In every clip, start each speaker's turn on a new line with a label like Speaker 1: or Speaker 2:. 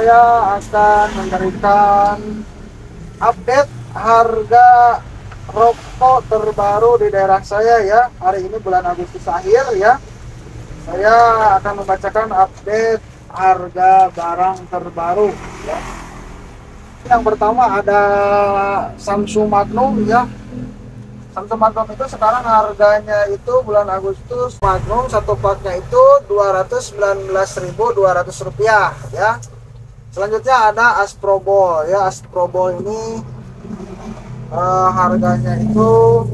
Speaker 1: saya akan memberikan update harga rokok terbaru di daerah saya ya. Hari ini bulan Agustus akhir ya. Saya akan membacakan update harga barang terbaru ya. Yang pertama ada Samsung Magnum ya. Samsung Magnum itu sekarang harganya itu bulan Agustus Magnum satu paknya itu Rp219.200 ya. Selanjutnya ada Asprobol ya. Asprobol ini harganya itu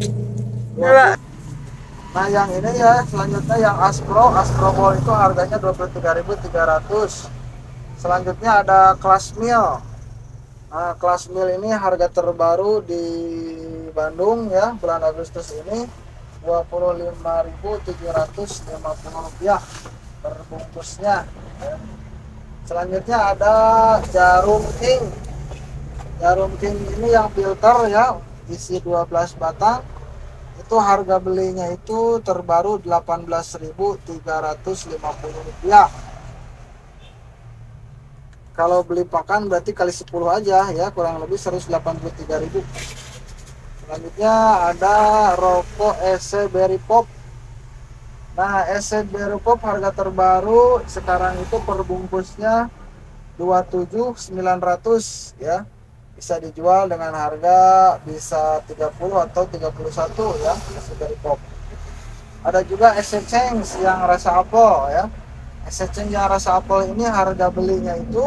Speaker 1: nah yang ini ya. Selanjutnya yang Asprobol itu harganya 23.300. Selanjutnya ada Kelas Mil. Nah, Kelas Mil ini harga terbaru di Bandung ya bulan Agustus ini Rp25.750 per bungkusnya ya. Selanjutnya ada Jarum King. Jarum King ini yang filter ya, isi 12 batang. Itu harga belinya itu terbaru Rp18.350. Kalau beli pakan berarti kali 10 aja ya, kurang lebih 183.000. Selanjutnya ada rokok EC Berry Pop. Nah, EC Berry Pop harga terbaru sekarang itu per bungkusnya 27.900 ya. Bisa dijual dengan harga bisa 30 atau 31 ya, EC Berry Pop. Ada juga EC Change yang rasa apel ya. EC Change yang rasa apel ini harga belinya itu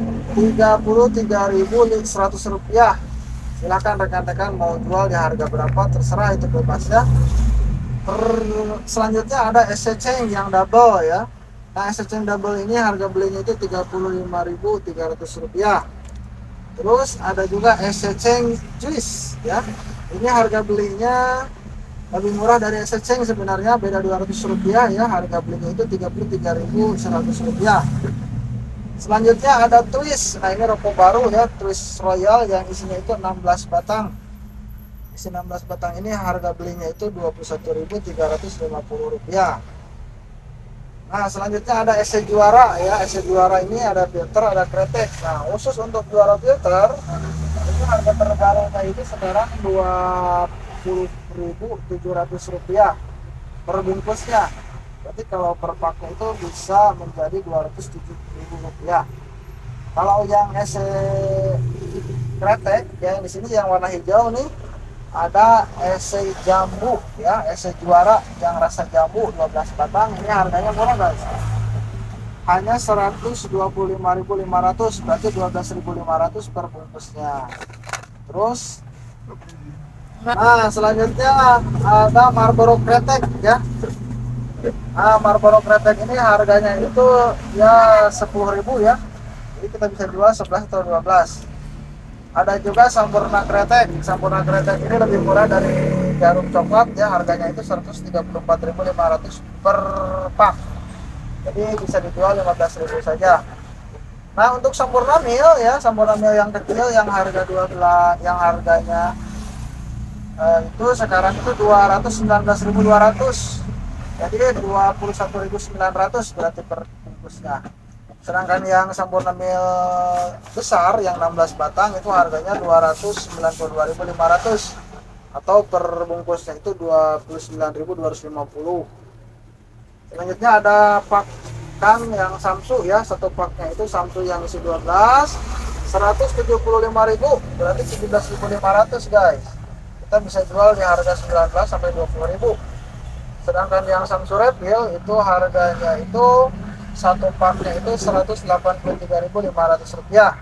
Speaker 1: Rp33.100. Silahkan rekan-rekan mau jual di harga berapa terserah, itu bebas ya. Selanjutnya ada EC Change yang double ya. Nah, EC Change double ini harga belinya itu Rp35.300. Terus ada juga EC Change Juice ya. Ini harga belinya lebih murah dari EC Change sebenarnya, beda Rp200 ya. Harga belinya itu Rp33.100. Selanjutnya ada Twist. Nah, ini rokok baru ya, Twist Royal yang isinya itu 16 batang. Isi 16 batang ini harga belinya itu Rp21.350. Nah, selanjutnya ada EC Juara ya. EC Juara ini ada filter, ada kretek. Nah, khusus untuk juara filter itu harga terbarunya itu sekarang Rp20.700 per bungkusnya. Berarti kalau per paknya itu bisa menjadi Rp207.000. Kalau yang EC kretek yang di sini yang warna hijau nih, ada EC Jambu ya, EC Juara yang rasa jambu 12 batang. Ini harganya murah guys, hanya Rp125.500, berarti Rp12.500 per bungkusnya. Terus nah, selanjutnya ada Marlboro kretek ya. Nah, Marlboro kretek ini harganya itu ya 10.000 ya. Jadi kita bisa jual 11 atau 12. Ada juga Sampurna kretek. Sampurna kretek ini lebih murah dari Jarum coklat ya, harganya itu Rp134.500 per pak. Jadi bisa dijual 15.000 saja. Nah, untuk Sampurna Mil ya, Sampurna Mil yang kecil yang harga 12 yang harganya itu sekarang itu Rp219.200. Jadi Rp21.900 berarti per bungkusnya. Sedangkan yang Sampurna Mil besar yang 16 batang itu harganya Rp292.500 atau per bungkusnya itu Rp29.250. Selanjutnya ada pakan yang Samsu ya. Satu paknya itu Samsu yang isi 12 Rp175.000, berarti Rp17.500 guys. Kita bisa jual di harga 19 sampai 20.000. Sedangkan yang Samsu Reptil itu harganya itu satu paknya itu Rp183.500.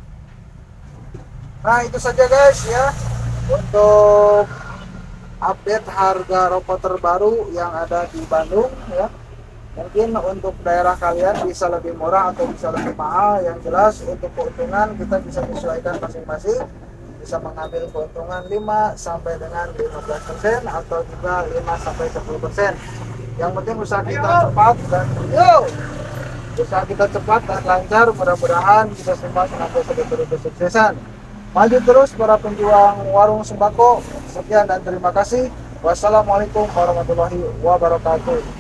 Speaker 1: Nah, itu saja guys ya untuk update harga rokok terbaru yang ada di Bandung ya. Mungkin untuk daerah kalian bisa lebih murah atau bisa lebih mahal. Yang jelas untuk keuntungan kita bisa menyesuaikan masing-masing. Bisa mengambil keuntungan 5 sampai dengan 15% atau juga 5 sampai 10%. Yang penting usaha kita cepat dan lancar. Mudah-mudahan kita semua mencapai satu kesuksesan. Maju terus para penjual warung sembako. Sekian dan terima kasih. Wassalamualaikum warahmatullahi wabarakatuh.